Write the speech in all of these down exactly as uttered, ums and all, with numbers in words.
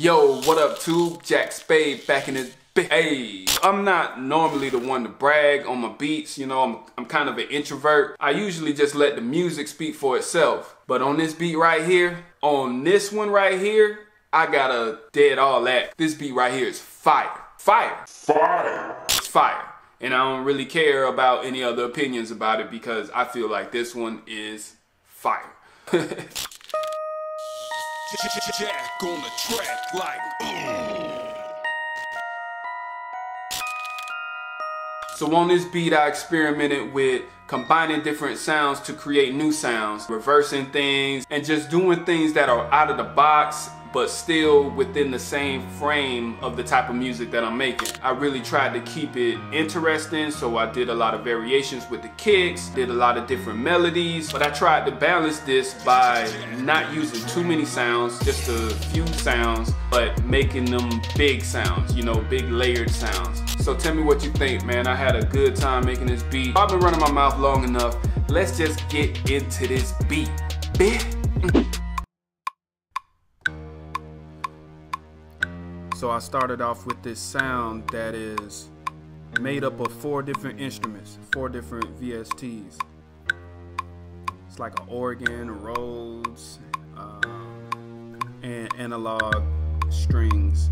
Yo, what up, Tube? Jack Spade back in his big. Hey, I'm not normally the one to brag on my beats. You know, I'm, I'm kind of an introvert. I usually just let the music speak for itself. But on this beat right here, on this one right here, I gotta dead all that. This beat right here is fire. Fire. Fire. It's fire. And I don't really care about any other opinions about it because I feel like this one is fire. Jack on the track like mm. So on this beat I experimented with combining different sounds to create new sounds, reversing things, and just doing things that are out of the box but still within the same frame of the type of music that I'm making. I really tried to keep it interesting, so I did a lot of variations with the kicks, did a lot of different melodies, but I tried to balance this by not using too many sounds, just a few sounds, but making them big sounds, you know, big layered sounds. So tell me what you think, man. I had a good time making this beat. I've been running my mouth long enough. Let's just get into this beat, bitch. So I started off with this sound that is made up of four different instruments, four different V S Ts. It's like an organ, a Rhodes, um, and analog strings.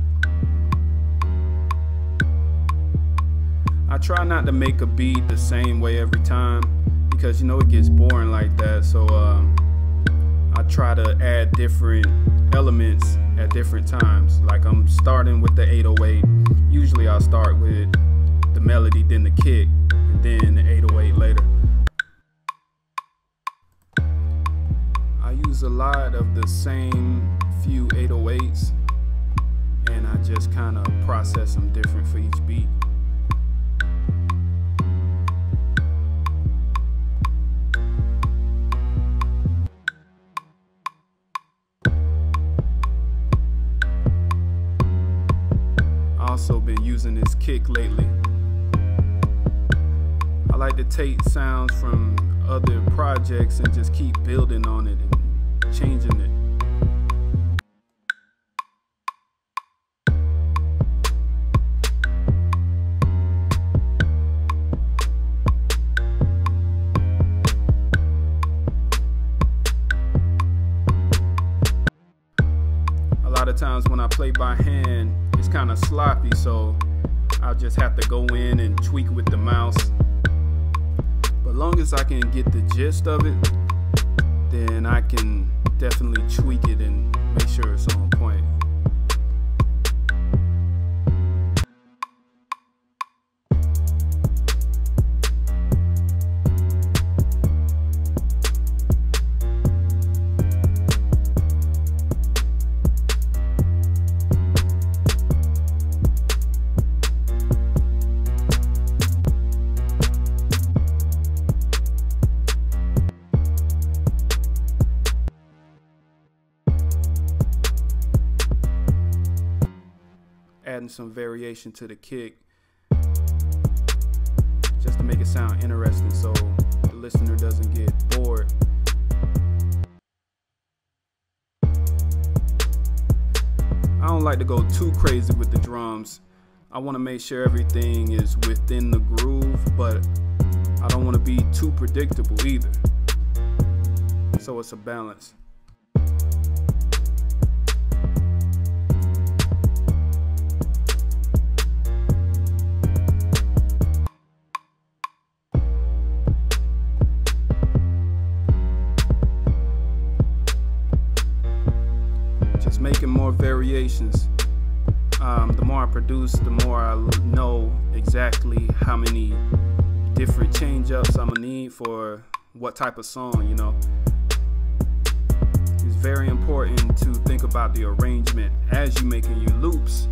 I try not to make a beat the same way every time because, you know, it gets boring like that. So um, I try to add different elements at different times. Like I'm starting with the eight oh eight. Usually I'll start with the melody, then the kick, and then the eight oh eight later. I use a lot of the same few eight oh eights and I just kind of process them different for each beat. Also been using this kick lately. I like to take sounds from other projects and just keep building on it and changing it. A lot of times when I play by hand, it's kind of sloppy, so I'll just have to go in and tweak with the mouse. But long as I can get the gist of it, then I can definitely tweak it and make sure it's on point. Adding some variation to the kick just to make it sound interesting so the listener doesn't get bored. I don't like to go too crazy with the drums. I want to make sure everything is within the groove, but I don't want to be too predictable either. So it's a balance. Just making more variations. Um, the more I produce, the more I know exactly how many different change-ups I'm gonna need for what type of song, you know. It's very important to think about the arrangement as you're making your loops.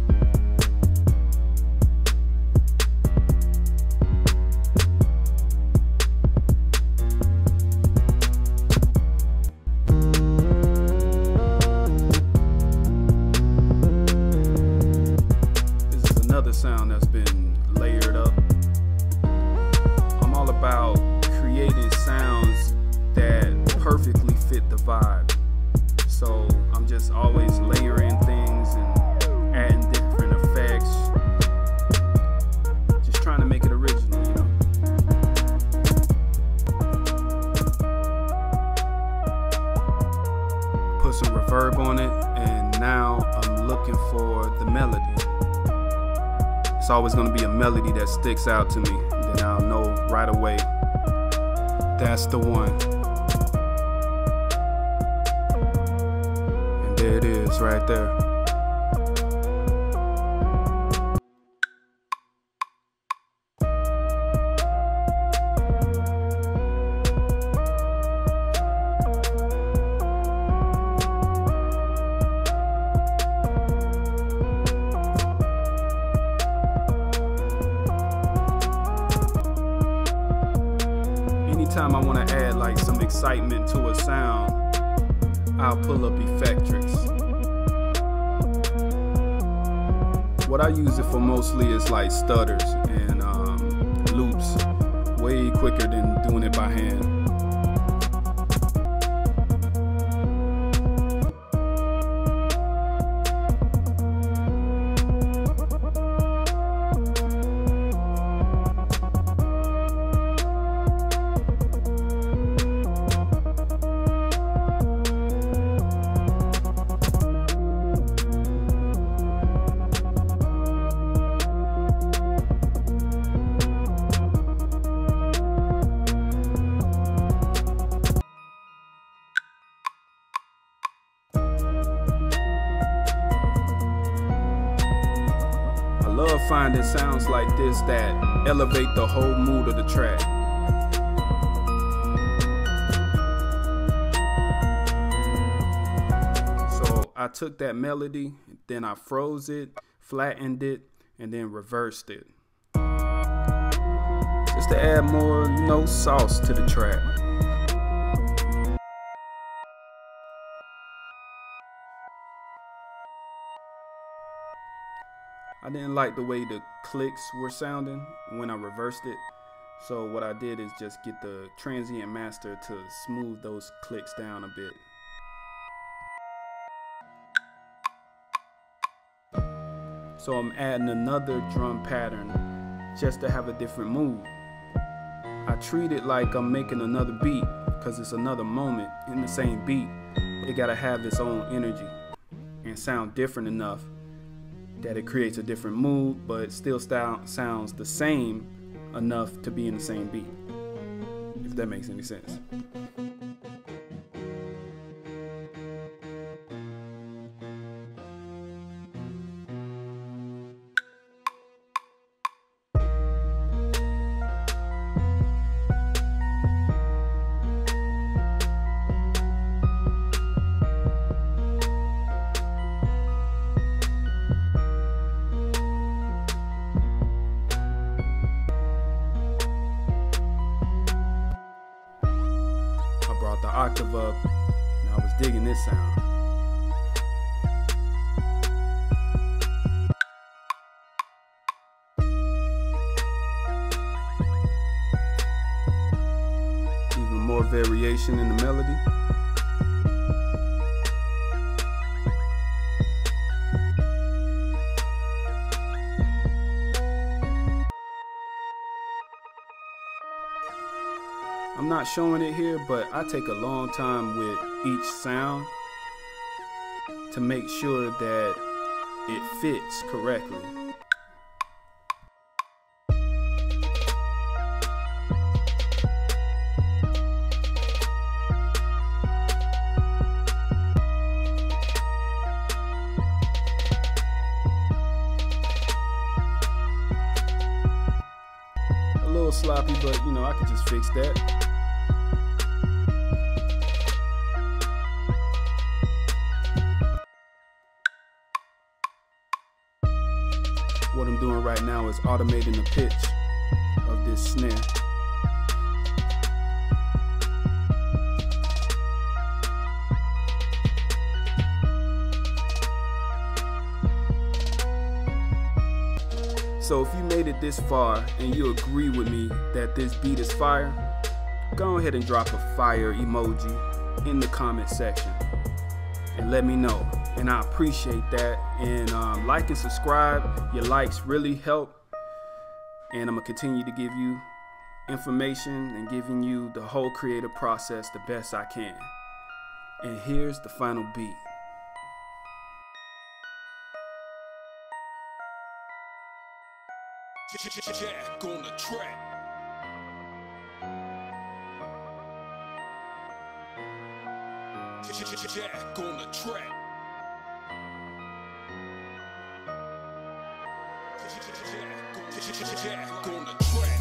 Sound that's been layered up. I'm all about creating sounds that perfectly fit the vibe. So I'm just always layering things and looking for the melody. It's always going to be a melody that sticks out to me. Then I'll know right away that's the one. And there it is right there. Anytime I want to add like some excitement to a sound, I'll pull up Effectrix. What I use it for mostly is like stutters and um, loops, way quicker than doing it by hand. I love finding sounds like this that elevate the whole mood of the track. So I took that melody, then I froze it, flattened it, and then reversed it. Just to add more, you know, sauce to the track. I didn't like the way the clicks were sounding when I reversed it. So what I did is just get the transient master to smooth those clicks down a bit. So I'm adding another drum pattern just to have a different mood. I treat it like I'm making another beat because it's another moment in the same beat. It gotta have its own energy and sound different enough that it creates a different mood, but still style sounds the same enough to be in the same beat, if that makes any sense. The octave up, and I was digging this sound. Even more variation in the melody. I'm not showing it here, but I take a long time with each sound to make sure that it fits correctly. A little sloppy, but you know, I could just fix that. What I'm doing right now is automating the pitch of this snare. So if you made it this far and you agree with me that this beat is fire, go ahead and drop a fire emoji in the comment section and let me know. And I appreciate that. And um, like and subscribe. Your likes really help. And I'm gonna continue to give you information and giving you the whole creative process the best I can. And here's the final beat. Jack on the track. Jack on the track. Jack on the track.